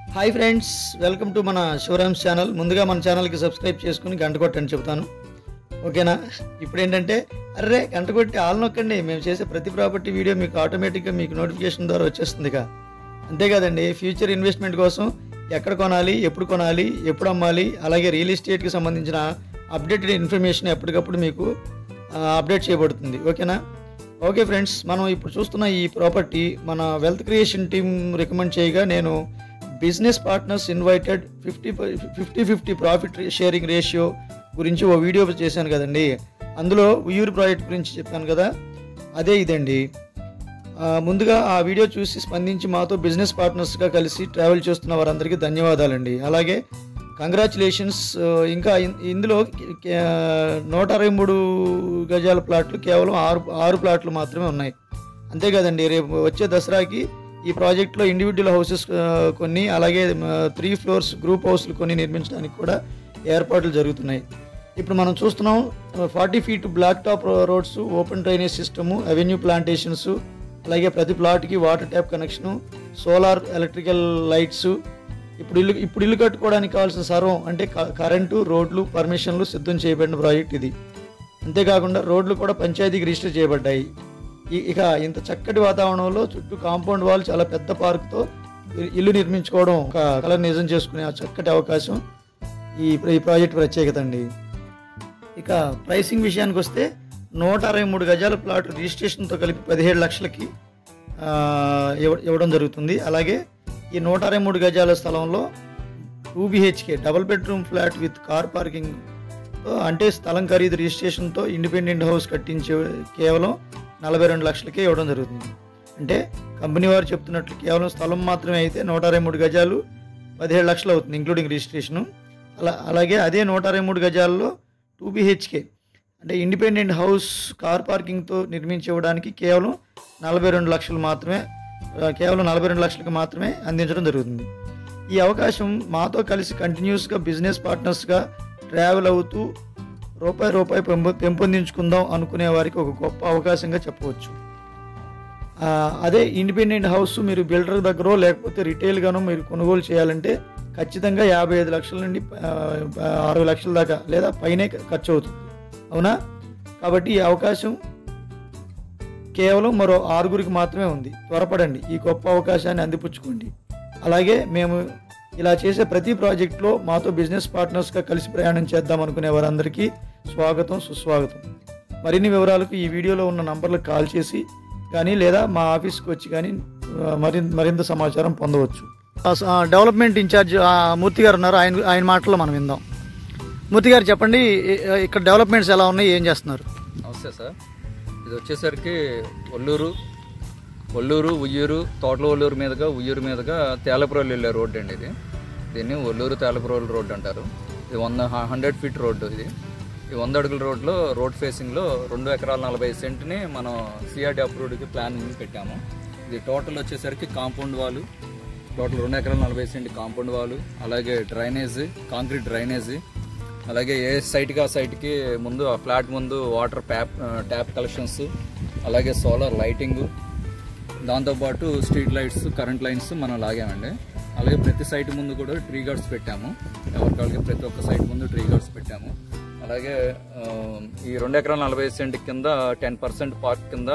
Hi friends, welcome to మన Sivaram's channel. ముందుగా మన ఛానల్కి సబ్స్క్రైబ్ చేసుకుని గంట కొట్టని చెప్తాను, ఓకేనా? ఇప్పుడు ఏంటంటే అర్రే గంట కొట్టి ఆల్ నొక్కండి, మేము చేసే ప్రతి ప్రాపర్టీ వీడియో మీకు ఆటోమేటిక్గా మీకు నోటిఫికేషన్ ద్వారా వచ్చేస్తుంది. అంతే కదండి. ఫ్యూచర్ ఇన్వెస్ట్మెంట్ కోసం ఎక్కడ కొనాలి, ఎప్పుడు అమ్మాలి, అలాగే రియల్ ఎస్టేట్కి సంబంధించిన అప్డేటెడ్ ఇన్ఫర్మేషన్ ఎప్పటికప్పుడు మీకు అప్డేట్ చేయబడుతుంది, ఓకేనా? ఓకే ఫ్రెండ్స్, మనం ఇప్పుడు చూస్తున్న ఈ ప్రాపర్టీ మన వెల్త్ క్రియేషన్ టీమ్ రికమెండ్ చేయగా నేను business partners invited 50-50 profit sharing ratio గురించి ఓ వీడియో చేశాను కదండి. అందులో ఉయ్యూరు ప్రాజెక్ట్ గురించి చెప్పాను కదా, అదే ఇదండి. ముందుగా ఆ వీడియో చూసి స్పందించి మాతో బిజినెస్ పార్ట్నర్స్గా కలిసి ట్రావెల్ చేస్తున్న వారందరికీ ధన్యవాదాలండి. అలాగే కంగ్రాచులేషన్స్. ఇంకా ఇందులో 163 గజాల ప్లాట్లు కేవలం 6 ప్లాట్లు మాత్రమే ఉన్నాయి. అంతే కదండి. రేపు వచ్చే దసరాకి ఈ ప్రాజెక్ట్లో ఇండివిజువల్ హౌసెస్ కొన్ని, అలాగే 3 ఫ్లోర్స్ గ్రూప్ హౌస్లు కొన్ని నిర్మించడానికి కూడా ఏర్పాట్లు జరుగుతున్నాయి. ఇప్పుడు మనం చూస్తున్నాం 40 feet black top roads, open drainage system, avenue plantations, అలాగే ప్రతి ప్లాట్కి water tap connection, solar electrical lights. ఇప్పుడు ఇల్లు కట్టుకోవడానికి కావాల్సిన సర్వం అంటే కరెంటు, రోడ్లు, పర్మిషన్లు సిద్ధం చేయబడిన ప్రాజెక్ట్ ఇది. అంతేకాకుండా రోడ్లు కూడా పంచాయతీకి రిజిస్టర్ చేయబడ్డాయి. ఇక ఇంత చక్కటి వాతావరణంలో చుట్టూ కాంపౌండ్ వాల్, చాలా పెద్ద పార్క్తో ఇల్లు నిర్మించుకోవడం ఒక కళ నిజం చేసుకునే ఆ చక్కటి అవకాశం ఈ ప్రాజెక్ట్ ప్రత్యేకత అండి. ఇక ప్రైసింగ్ విషయానికి వస్తే 163 గజాల ప్లాట్ రిజిస్ట్రేషన్తో కలిపి 17 లక్షలకి ఇవ్వడం జరుగుతుంది. అలాగే ఈ 163 గజాల స్థలంలో 2 BHK double bedroom flat with car parking, అంటే స్థలం ఖరీదు రిజిస్ట్రేషన్తో ఇండిపెండెంట్ హౌస్ కట్టించే కేవలం 42 లక్షలకే ఇవ్వడం జరుగుతుంది. అంటే కంపెనీ వారు చెప్తున్నట్లు కేవలం స్థలం మాత్రమే అయితే 163 గజాలు 17 లక్షలు అవుతుంది, ఇంక్లూడింగ్ రిజిస్ట్రేషను. అలాగే అదే 163 గజాల్లో 2 BHK అంటే ఇండిపెండెంట్ హౌస్ కార్ పార్కింగ్తో నిర్మించివ్వడానికి కేవలం 42 లక్షలకు మాత్రమే అందించడం జరుగుతుంది. ఈ అవకాశం మాతో కలిసి కంటిన్యూస్గా బిజినెస్ పార్ట్నర్స్గా ట్రావెల్ అవుతూ రూపాయి పెంపొందించుకుందాం అనుకునే వారికి ఒక గొప్ప అవకాశంగా చెప్పవచ్చు. అదే ఇండిపెండెంట్ హౌస్ మీరు బిల్డర్ దగ్గర లేకపోతే రిటైల్గానో మీరు కొనుగోలు చేయాలంటే ఖచ్చితంగా 55 లక్షల నుండి 60 లక్షల దాకా లేదా పైనే ఖర్చు అవుతుంది, అవునా? కాబట్టి ఈ అవకాశం కేవలం మరో 6 మాత్రమే ఉంది. త్వరపడండి, ఈ గొప్ప అవకాశాన్ని అందిపుచ్చుకోండి. అలాగే మేము ఇలా చేసే ప్రతి ప్రాజెక్టులో మాతో బిజినెస్ పార్ట్నర్స్గా కలిసి ప్రయాణం చేద్దాం అనుకునే వారందరికీ స్వాగతం, సుస్వాగతం. మరిన్ని వివరాలకు ఈ వీడియోలో ఉన్న నంబర్లకు కాల్ చేసి కానీ లేదా మా ఆఫీస్కి వచ్చి కానీ మరింత సమాచారం పొందవచ్చు. డెవలప్మెంట్ ఇన్ఛార్జ్ మూర్తి గారు ఉన్నారు, ఆయన మాటల్లో మనం విందాం. మూర్తి గారు చెప్పండి, ఇక్కడ డెవలప్మెంట్స్ ఎలా ఉన్నాయి, ఏం చేస్తున్నారు? నమస్తే సార్. ఇది వచ్చేసరికి ఒల్లూరు ఉయ్యూరు, తోటల ఒల్లూరు మీదుగా తేలపురోలు వెళ్ళే రోడ్డు అండి. దీన్ని ఒల్లూరు తేలపురోలు రోడ్డు అంటారు. ఇది 100 ఫీట్ రోడ్డు. ఈ 100 అడుగుల రోడ్లో రోడ్ ఫేసింగ్లో 2 ఎకరాల 40 సెంట్ని మనం సిఆర్టీ అప్రూవ్డ్కి ప్లాన్ పెట్టాము. ఇది టోటల్ వచ్చేసరికి కాంపౌండ్ వాలు, టోటల్ 2 ఎకరాల 40 సెంట్ కాంపౌండ్ వాలు, అలాగే డ్రైనేజ్, కాంక్రీట్ డ్రైనేజ్, అలాగే ఏ సైట్కి ఆ సైట్కి ముందు ఆ ఫ్లాట్ ముందు వాటర్ ట్యాప్ కలెక్షన్స్, అలాగే సోలార్ లైటింగు, దాంతోపాటు స్ట్రీట్ లైట్స్, కరెంట్ లైన్స్ మనం లాగామండి. అలాగే ప్రతి సైట్ ముందు కూడా ట్రీ గార్డ్స్ పెట్టాము. ఎవరికాళ్ళకి ప్రతి ఒక్క సైట్ ముందు ట్రీ గార్డ్స్ పెట్టాము. అలాగే ఈ 2 ఎకరాల 40 సెంట్ కింద 10% పార్క్ కింద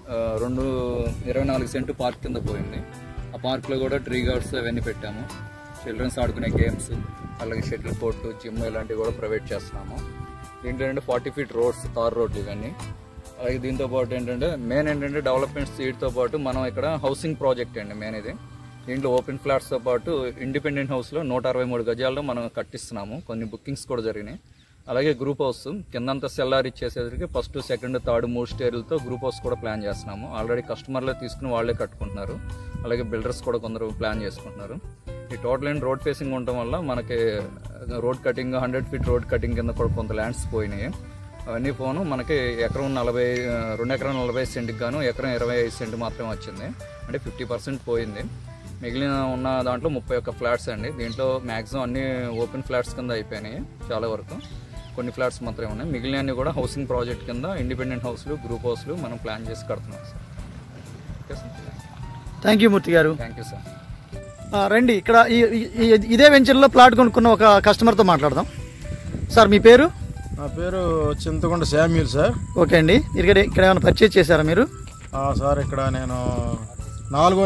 24 సెంట్ పార్క్ కింద పోయింది. ఆ పార్క్లో కూడా ట్రీ గార్డ్స్ అవన్నీ పెట్టాము. చిల్డ్రన్స్ ఆడుకునే గేమ్స్, అలాగే షటిల్ కోర్టు, జిమ్ ఇలాంటివి కూడా ప్రొవైడ్ చేస్తున్నాము. దీంట్లో ఏంటంటే 40 ఫీట్ రోడ్స్, తార్ రోడ్లు ఇవన్నీ. అలాగే దీంతో పాటు మెయిన్ ఏంటంటే డెవలప్మెంట్స్ వీటితో పాటు మనం ఇక్కడ హౌసింగ్ ప్రాజెక్ట్ అండి మెయిన్ ఇది. దీంట్లో ఓపెన్ ఫ్లాట్స్తో పాటు ఇండిపెండెంట్ హౌస్లో 163 గజాల్లో మనం కట్టిస్తున్నాము. కొన్ని బుకింగ్స్ కూడా జరిగినాయి. అలాగే గ్రూప్ హౌస్ కిందంతా సెల్లార్ ఇచ్చేసరికి 1st, 2nd, 3rd 3 స్టేర్లతో గ్రూప్ హౌస్ కూడా ప్లాన్ చేస్తున్నాము. ఆల్రెడీ కస్టమర్లే తీసుకుని వాళ్ళే కట్టుకుంటున్నారు. అలాగే బిల్డర్స్ కూడా కొందరు ప్లాన్ చేసుకుంటున్నారు. ఈ టోటల్ రోడ్ ఫేసింగ్ ఉండటం వల్ల మనకి road cutting 100 feet road cutting కింద కూడా కొంత ల్యాండ్స్ పోయినాయి. అవన్నీ పోను మనకి 2 ఎకరం 40 సెంట్కి గాను ఎకరం 25 సెంట్ మాత్రమే వచ్చింది. అంటే 50% పోయింది. మిగిలిన ఉన్న దాంట్లో 31 ఫ్లాట్స్ అండి. దీంట్లో మ్యాక్సిమం అన్ని ఓపెన్ ఫ్లాట్స్ కింద అయిపోయినాయి, చాలా వరకు. కొన్ని ఫ్లాట్స్ మాత్రమే ఉన్నాయి. మిగిలినవి కూడా హౌసింగ్ ప్రాజెక్ట్ కింద ఇండిపెండెంట్ హౌస్లు, గ్రూప్ హౌస్లు మనం ప్లాన్ చేసి కడుతున్నాం sir. Okay sir. Thank you Murthy గారు. Thank you sir. రండి ఇక్కడ ఇదే వెంచర్లో ప్లాట్ కొనుక్కున్న ఒక కస్టమర్తో మాట్లాడదాం. సార్ మీ పేరు? నా పేరు చింతకొండ శామ్యూల్ సార్. ఓకే అండి, ఇక్కడ ఏమైనా పర్చేజ్ చేశారా మీరు? సార్ ఇక్కడ నేను 4వ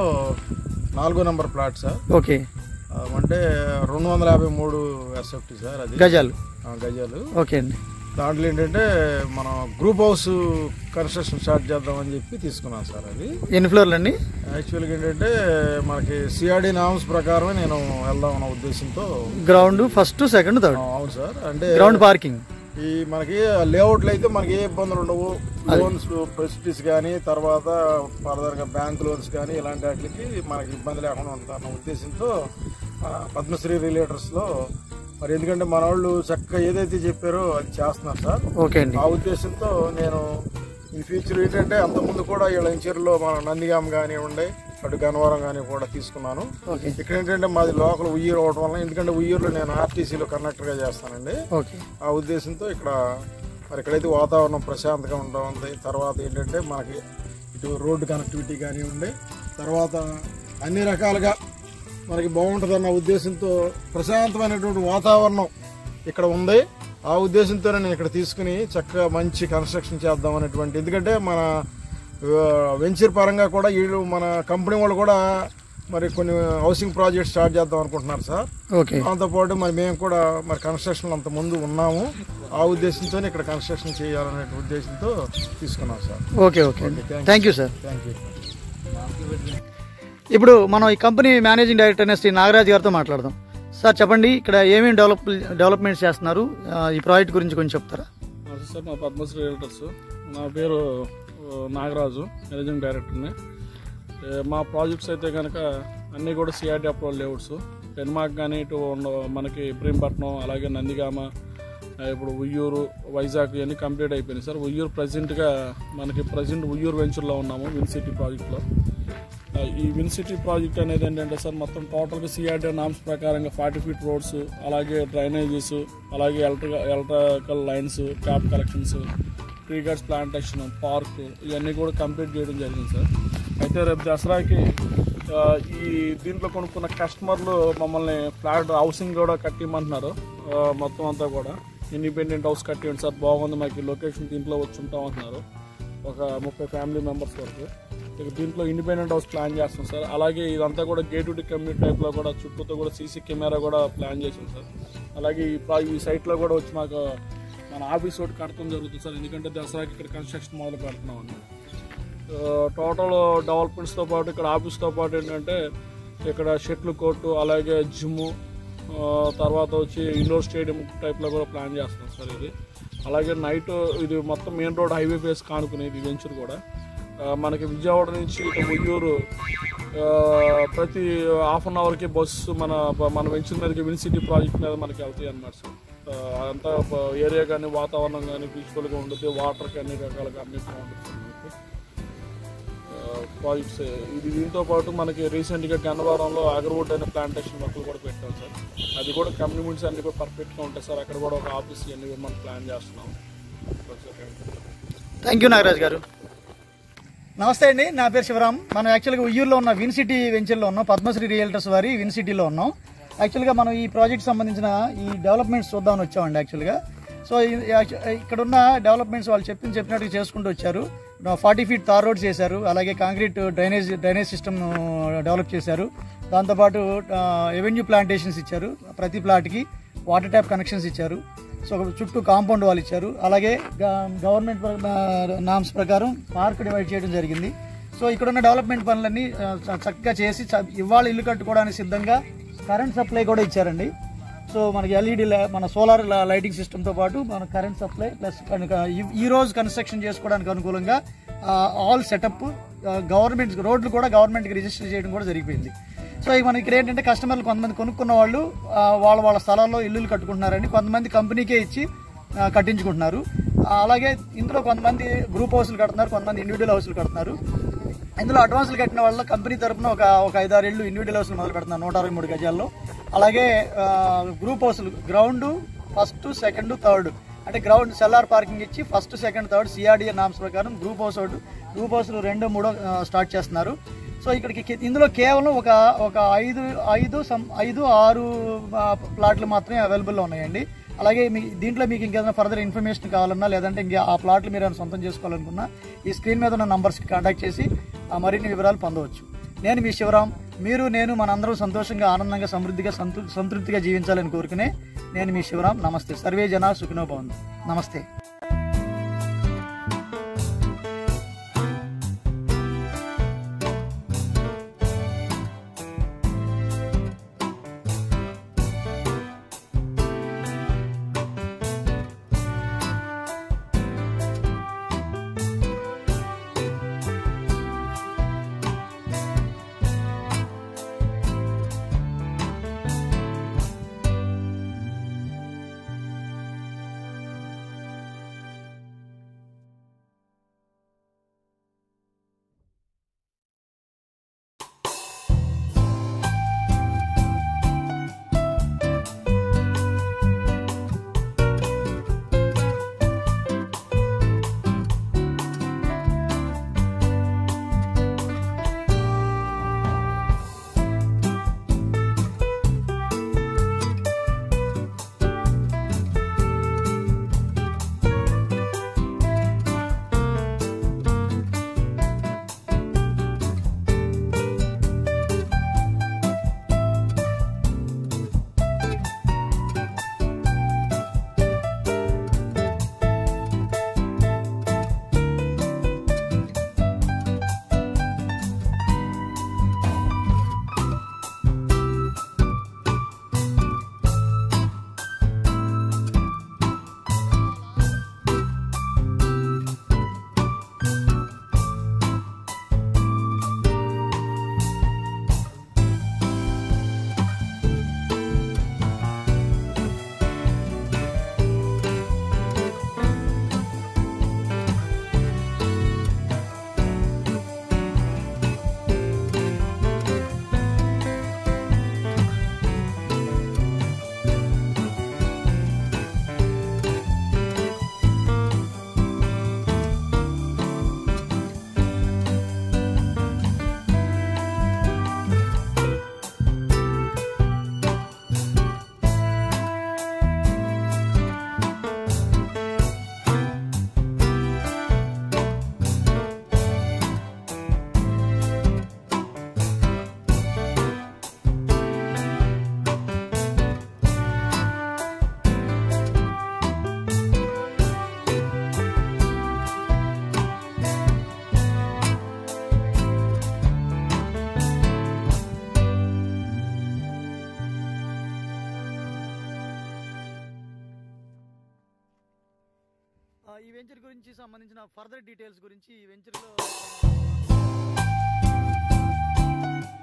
నెంబర్ ప్లాట్ సార్. ఓకే, అంటే 253 SFT సార్, అది గజాలు. ఓకే అండి. దాంట్లో ఏంటంటే మనం గ్రూప్ హౌస్ కన్స్ట్రక్షన్ స్టార్ట్ చేద్దామని చెప్పి తీసుకున్నాను సార్. అది ఎన్ని ఫ్లోర్లు అండి? యాక్చువల్గా ఏంటంటే మనకి సిఆర్డి నామ్స్ ప్రకారమే నేను వెళ్దామన్న ఉద్దేశంతో. Ground first, second, third. అవును సార్. అంటే గ్రౌండ్ పార్కింగ్. ఈ మనకి లేఅవుట్లు అయితే మనకి ఏ ఇబ్బందులు ఉండవు. లోన్స్ ఫెసిలిటీస్ కానీ, తర్వాత ఫర్దర్గా బ్యాంక్ లోన్స్ కానీ ఇలాంటి వాటికి మనకి ఇబ్బంది లేకుండా ఉంటారన్న ఉద్దేశంతో పద్మశ్రీ రియల్టర్స్లో మరి, ఎందుకంటే మన వాళ్ళు చక్కగా ఏదైతే చెప్పారో అది చేస్తున్నారు సార్. ఓకే అండి. ఆ ఉద్దేశంతో నేను ఇన్ ఫ్యూచర్ ఏంటంటే అంతకుముందు కూడా వీళ్ళ ఇంచర్లో మన నందిగామ కానివ్వండి, అటు గన్నవరం కానీ కూడా తీసుకున్నాను. ఇక్కడ ఏంటంటే మాది లోకల్ ఉయ్యూరు అవడం వల్ల, ఎందుకంటే ఉయ్యూరులో నేను ఆర్టీసీలో కండక్టర్గా చేస్తానండి. ఆ ఉద్దేశంతో ఇక్కడ మరి ఇక్కడైతే వాతావరణం ప్రశాంతంగా ఉంటుంది. తర్వాత ఏంటంటే మనకి ఇటు రోడ్డు కనెక్టివిటీ కానివ్వండి, తర్వాత అన్ని రకాలుగా మనకి బాగుంటుందన్న ఉద్దేశంతో ప్రశాంతమైనటువంటి వాతావరణం ఇక్కడ ఉంది. ఆ ఉద్దేశంతోనే నేను ఇక్కడ తీసుకుని చక్కగా మంచి కన్స్ట్రక్షన్ చేద్దాం అనేటువంటి, ఎందుకంటే మన వెంచర్ పరంగా కూడా వీళ్ళు మన కంపెనీ వాళ్ళు కూడా మరి కొన్ని హౌసింగ్ ప్రాజెక్ట్ స్టార్ట్ చేద్దాం అనుకుంటున్నారు సార్. దాంతోపాటు మరి మేము కూడా మరి కన్స్ట్రక్షన్ అంత ముందు ఉన్నాము. ఆ ఉద్దేశంతో ఇక్కడ కన్స్ట్రక్షన్ చేయాలనే ఉద్దేశంతో తీసుకున్నాం sir. Okay thank you sir. Thank you. ఇప్పుడు మనం ఈ కంపెనీ మేనేజింగ్ డైరెక్టర్ అయిన శ్రీ నాగరాజ్ గారితో మాట్లాడదాం. సార్ చెప్పండి, ఇక్కడ ఏమేమి డెవలప్మెంట్స్ చేస్తున్నారు, ఈ ప్రాజెక్ట్ గురించి కొంచెం చెప్తారా? సార్ మా పద్మశ్రీ రియల్టర్స్, నా పేరు నాగరాజు, మేనేజింగ్ డైరెక్టర్ని. మా ప్రాజెక్ట్స్ అయితే కనుక అన్నీ కూడా సిఆర్టీ అప్రూవల్ లేఅవుట్స్. డెన్మార్క్ కానీ ఇటు మనకి ఇబ్రహీంపట్నం, అలాగే నందిగామ, ఇప్పుడు ఉయ్యూరు, వైజాగ్ ఇవన్నీ కంప్లీట్ అయిపోయినాయి సార్. ఉయ్యూరు ప్రజెంట్ ఉయ్యూరు వెంచర్లో ఉన్నాము, విన్ సిటీ ప్రాజెక్ట్లో. ఈ విన్ సిటీ ప్రాజెక్ట్ అనేది ఏంటంటే సార్ మొత్తం టోటల్గా సిఆర్టీ నామ్స్ ప్రకారంగా 40 feet రోడ్స్, అలాగే డ్రైనేజెస్, అలాగే electrical lines, tap collections, tree guards plantation, park ఇవన్నీ కూడా కంప్లీట్ చేయడం జరిగింది సార్. అయితే రేపు దసరాకి ఈ దీంట్లో కొనుక్కున్న కస్టమర్లు మమ్మల్ని ఫ్లాట్ హౌసింగ్ కూడా కట్టిమంటున్నారు. మొత్తం అంతా కూడా ఇండిపెండెంట్ హౌస్ కట్టిండి సార్, బాగుంది మాకు లొకేషన్, దీంట్లో వచ్చి ఉంటాం అంటున్నారు. ఒక 30 ఫ్యామిలీ మెంబర్స్ వరకు. దీంట్లో ఇండిపెండెంట్ హౌస్ ప్లాన్ చేస్తాం సార్. అలాగే ఇదంతా కూడా గేటెడ్ కమ్యూనిటీ టైప్లో కూడా చుట్టూతో కూడా సీసీ కెమెరా కూడా ప్లాన్ చేసాం సార్. అలాగే ఈ సైట్లో కూడా వచ్చి మాకు మన ఆఫీస్ ఒకటి కట్టడం జరుగుతుంది సార్, ఎందుకంటే దసరాకి ఇక్కడ కన్స్ట్రక్షన్ మొదలు పెడుతున్నాం అండి. టోటల్ డెవలప్మెంట్స్తో పాటు ఇక్కడ ఆఫీస్తో పాటు ఏంటంటే ఇక్కడ షటిల్ కోర్టు, అలాగే జిమ్ము, తర్వాత వచ్చి ఇండోర్ స్టేడియం టైప్లో కూడా ప్లాన్ చేస్తున్నాం సార్ ఇది. అలాగే నైట్ ఇది మొత్తం మెయిన్ రోడ్ హైవే ఫేస్ కానుకునేది వెంచర్ కూడా. మనకి విజయవాడ నుంచి ఉయ్యూరు ప్రతి ½ an hourకి బస్సు మన వెంచర్ మీదకి విన్ సిటీ ప్రాజెక్ట్ మీద మనకి వెళ్తాయి అన్నమాట సార్. అంతా ఏరియా కానీ వాతావరణం కానీ పీస్ఫుల్గా ఉంటుంది, వాటర్ కానీ రకాలుగా అన్ని బాగుంటుంది ప్రాజెక్ట్స్. ఇది దీంతో పాటు మనకి రీసెంట్గా గన్నవరంలో అగర్వుడ్ అనే ప్లాంటేషన్ వర్క్లు కూడా పెట్టాం సార్. అది కూడా కమ్యూనిటీస్ అన్ని కూడా పర్ఫెక్ట్గా ఉంటాయి సార్. అక్కడ కూడా ఒక ఆఫీస్ అన్ని మనం ప్లాన్ చేస్తున్నాం. థ్యాంక్ యూ నాగరాజ్ గారు. నమస్తే అండి, నా పేరు శివరామ్. మనం యాక్చువల్గా ఉయ్యూరులో ఉన్న విన్ సిటీ వెంచర్లో ఉన్నాం, పద్మశ్రీ రియల్టర్స్ వారి విన్ సిటీలో ఉన్నాం. యాక్చువల్గా మనం ఈ ప్రాజెక్ట్ సంబంధించిన ఈ డెవలప్మెంట్స్ చూద్దామని వచ్చామండి యాక్చువల్గా. సో ఇక్కడ ఉన్న డెవలప్మెంట్స్ వాళ్ళు చెప్పినట్టుగా చేసుకుంటూ వచ్చారు. 40 feet తార్ రోడ్స్ చేశారు, అలాగే కాంక్రీట్ డ్రైనేజ్ సిస్టమ్ డెవలప్ చేశారు. దాంతోపాటు ఎవెన్యూ ప్లాంటేషన్స్ ఇచ్చారు, ప్రతి ప్లాట్కి వాటర్ ట్యాప్ కనెక్షన్స్ ఇచ్చారు. సో చుట్టూ కాంపౌండ్ వాళ్ళు ఇచ్చారు. అలాగే గవర్నమెంట్ నామ్స్ ప్రకారం పార్క్ డివైడ్ చేయడం జరిగింది. సో ఇక్కడున్న డెవలప్మెంట్ పనులన్నీ చక్కగా చేసి ఇవాళ ఇల్లు కట్టుకోవడానికి సిద్ధంగా కరెంట్ సప్లై కూడా ఇచ్చారండి. సో మనకి ఎల్ఈడి మన సోలార్ లైటింగ్ సిస్టమ్తో పాటు మన కరెంట్ సప్లై ప్లస్ ఈ రోజు కన్స్ట్రక్షన్ చేసుకోవడానికి అనుకూలంగా ఆల్ సెటప్, గవర్నమెంట్ రోడ్లు కూడా గవర్నమెంట్కి రిజిస్టర్ చేయడం కూడా జరిగిపోయింది. సో మనకి ఇక్కడ ఏంటంటే కస్టమర్లు కొంతమంది కొనుక్కున్న వాళ్ళు వాళ్ళ స్థలాల్లో ఇల్లులు కట్టుకుంటున్నారండి, కొంతమంది కంపెనీకే ఇచ్చి కట్టించుకుంటున్నారు. అలాగే ఇందులో కొంతమంది గ్రూప్ హౌస్లు కడుతున్నారు, కొంతమంది ఇండివిజువల్ హౌస్లు కడుతున్నారు. ఇందులో అడ్వాన్స్లు కట్టిన వాళ్ళ కంపెనీ తరఫున ఒక 5-6 ఇళ్ళు ఇండివిజువల్ హౌస్లు మొదలు పెడుతున్నారు 163 గజాల్లో. అలాగే గ్రూప్ హౌస్లు గ్రౌండ్ 1st, 2nd, 3rd అంటే గ్రౌండ్ సెల్లార్ పార్కింగ్ ఇచ్చి 1st, 2nd, 3rd CRDA norms ప్రకారం గ్రూప్ హౌస్లు 2, 3 స్టార్ట్ చేస్తున్నారు. సో సో ఇక్కడికి ఇందులో కేవలం ఒక 5-6 ప్లాట్లు మాత్రమే అవైలబుల్లో ఉన్నాయండి. అలాగే దీంట్లో మీకు ఇంకేదైనా ఫర్దర్ ఇన్ఫర్మేషన్ కావాలన్నా లేదంటే ఇంకా ఆ ప్లాట్లు మీరు ఏమైనా సొంతం చేసుకోవాలనుకున్నా ఈ స్క్రీన్ మీద ఉన్న నంబర్స్కి కాంటాక్ట్ చేసి మరిన్ని వివరాలు పొందవచ్చు. నేను మీ శివరాం. నేను మనందరం సంతోషంగా, ఆనందంగా, సమృద్ధిగా, సంతృప్తిగా జీవించాలని కోరుకునే నేను మీ శివరాం. నమస్తే. సర్వే జనా సుఖినో భవంతు. నమస్తే. ఈ వెంచర్ గురించి సంబంధించిన ఫర్దర్ డీటెయిల్స్ గురించి ఈ వెంచర్లో